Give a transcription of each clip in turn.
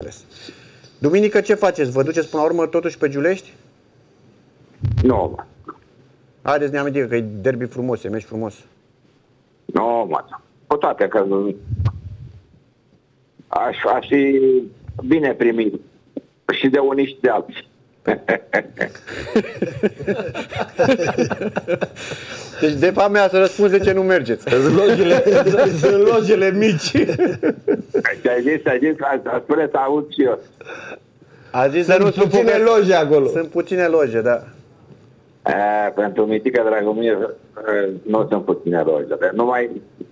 înțeles. Duminică ce faceți? Vă duceți până la urmă totuși pe Giulești? Nu, mă. Haideți, ne amintim că e derby frumos, e meci frumos. Nu, mă. Cu toate că aș fi bine primit și de unii și de alții. Deci de fapt mea să răspunzi de ce nu mergeți. Sunt lojele mici. Ai zis, spune să aud și eu. A zis Sunt puține loje acolo. Sunt puține loje, da. Pentru Mitică Dragomir nu sunt puține loje. Numai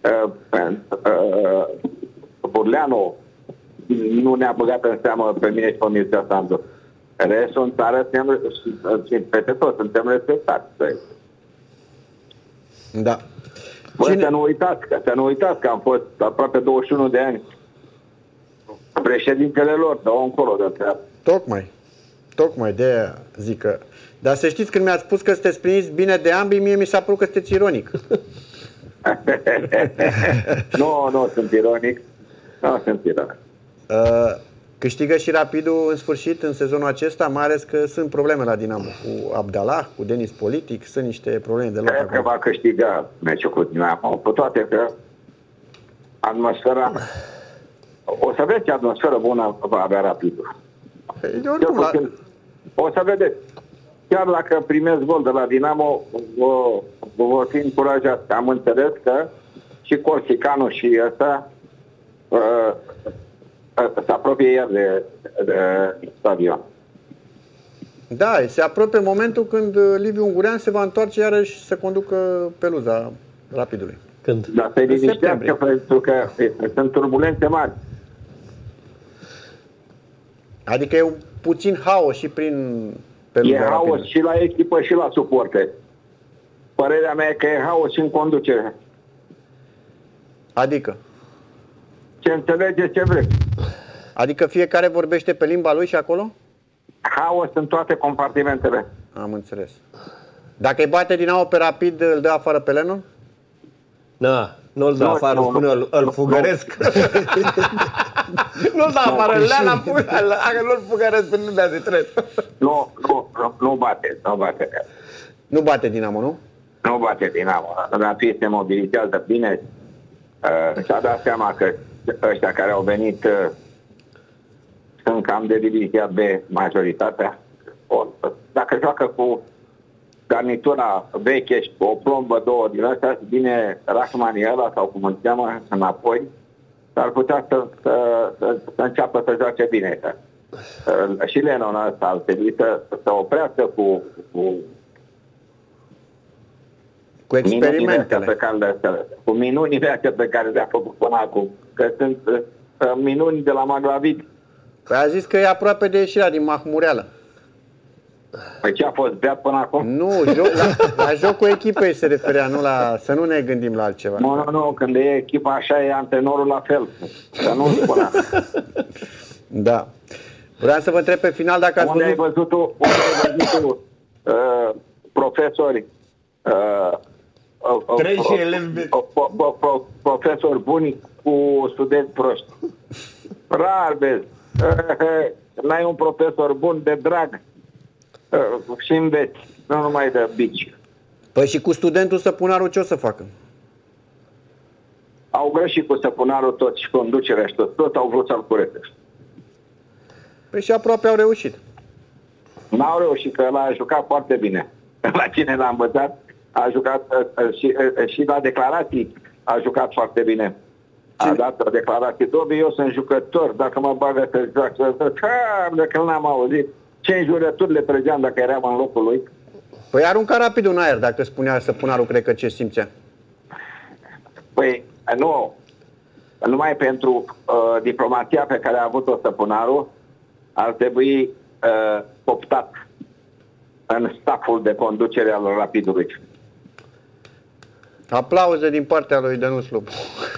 Burleanu nu ne-a băgat în seamă pe mine și pe Mircea Sandu. Restul în țară și peste tot suntem respectați. Da. Bă, să nu uitați că am fost aproape 21 de ani președintele lor, de încolo de treabă. Tocmai de aia zic că... Dar să știți, când mi-ați spus că sunteți primiți bine de ambii, mie mi s-a părut că sunteți ironic. Nu sunt ironic. Nu sunt ironic. Câștigă și Rapidul în sfârșit în sezonul acesta, mai ales că sunt probleme la Dinamo cu Abdallah, cu Denis Politic, sunt niște probleme de loc. Cred că va câștiga meciul cu Dinamo, cu toate că atmosfera... O să vezi ce atmosferă bună va avea Rapidul. O să vedeți. Chiar dacă primesc gol de la Dinamo, vor fi încurajați. Am înțeles că și Corsicanu și ăsta se apropie iar de stadion. Da, se apropie momentul când Liviu Ungurean se va întoarce iarăși să conducă peluza Rapidului. Când? Dar se liniștească pentru că sunt turbulențe mari. Adică e puțin haos și prin peluza E haos Rapidului. și la echipă și la suporte. Părerea mea e că e haos și în conducere. Adică? Ce înțelegeți, ce vreți. Adică fiecare vorbește pe limba lui și acolo? Haos în toate compartimentele. Am înțeles. Dacă îi bate Dinamo pe Rapid, îl dă afară pe Lennon? Da, nu-l dă afară, spune, îl fugăresc. Nu-l dă afară, nu-l fugăresc până nu dea de trei. Nu bate. Nu bate Dinamo, nu? Nu bate Dinamo. Rapid se mobilizează bine. Și-a dat seama că ăștia care au venit sunt cam de divizia B majoritatea. Dacă joacă cu garnitura veche și cu o plombă, două din astea, vine Rachmaniela sau cum îl cheamă înapoi, s-ar putea să înceapă să joace bine. Și Lennon ăsta ar trebui să oprească cu experimentele. Cu minunile astea pe care le-a făcut până acum. Că sunt minuni de la Maglavit. Păi a zis că e aproape de ieșirea din Mahmureală. Păi ce a fost beat până acum? Nu, la jocul echipei se referea, nu la, să nu ne gândim la altceva. Nu, când e echipa așa, e antrenorul la fel. Să nu spunea. Da. Vreau să vă întreb pe final dacă ați Unde ai văzut profesori profesori buni cu studenți proști. Rar vezi. N-ai un profesor bun de drag și înveți, nu numai de bici. Păi și cu studentul Săpunaru ce o să facă? Au greșit cu Săpunarul toți și conducerea și tot au vrut să-l curețești. Păi și aproape au reușit. N-au reușit, că ăla a jucat foarte bine. La cine l-a învățat, a jucat și la declarații a jucat foarte bine. A dat o declarație: Dobi, eu sunt jucător, dacă mă bagă să joacă, dacă n-am auzit. Ce înjurături le trăgeam dacă eram în locul lui. Păi arunca Rapidul în aer, dacă spunea Săpunarul, cred că ce simțea. Păi nu, numai pentru diplomația pe care a avut-o Săpunarul ar trebui optat în staful de conducere al Rapidului. Aplauze din partea lui Dănuț Lupu.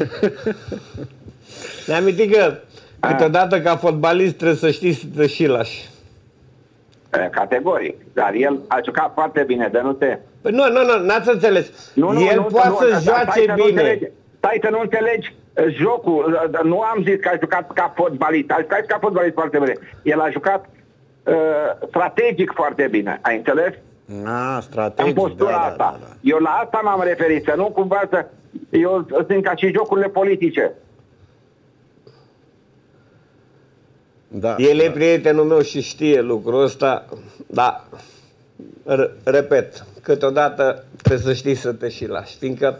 Ne-am amintit că câteodată ca fotbalist trebuie să știi să te și lași. Categoric. Dar el a jucat foarte bine, Dănuțe. Păi nu, n-ați înțeles. El poate să joace bine. Stai să nu înțelegi. jocul, nu am zis că a jucat ca fotbalist, a jucat ca fotbalist foarte bine. El a jucat strategic foarte bine, ai înțeles? A, strategic, În postura asta. Eu la asta m-am referit, să nu cumva să... Eu sunt ca și jocurile politice. Da, el e prietenul meu și știe lucrul ăsta, dar, repet, câteodată trebuie să știi să te și lași, fiindcă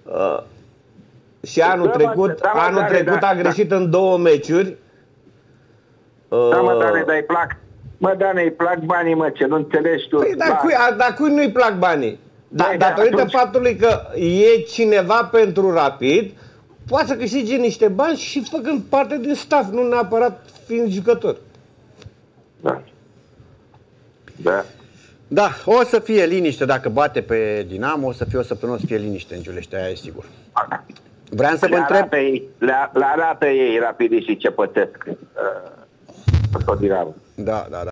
și anul trecut a greșit în 2 meciuri. Da, mă, Dane, dar îi plac. Mă, Dane, îi plac banii, mă, ce nu înțelegi tu. Păi, dar cui nu-i plac banii? Datorită faptului că e cineva pentru Rapid, poate să câștige niște bani și făcând parte din staff, nu neapărat fiind jucător. Da. Da. Da, o să fie liniște dacă bate pe Dinamo, o să fie o săptămână, o să fie liniște în Giulești, aia e sigur. Vreau să vă întreb... Le arată ei Rapidiștii ce pățesc. Da, da, da.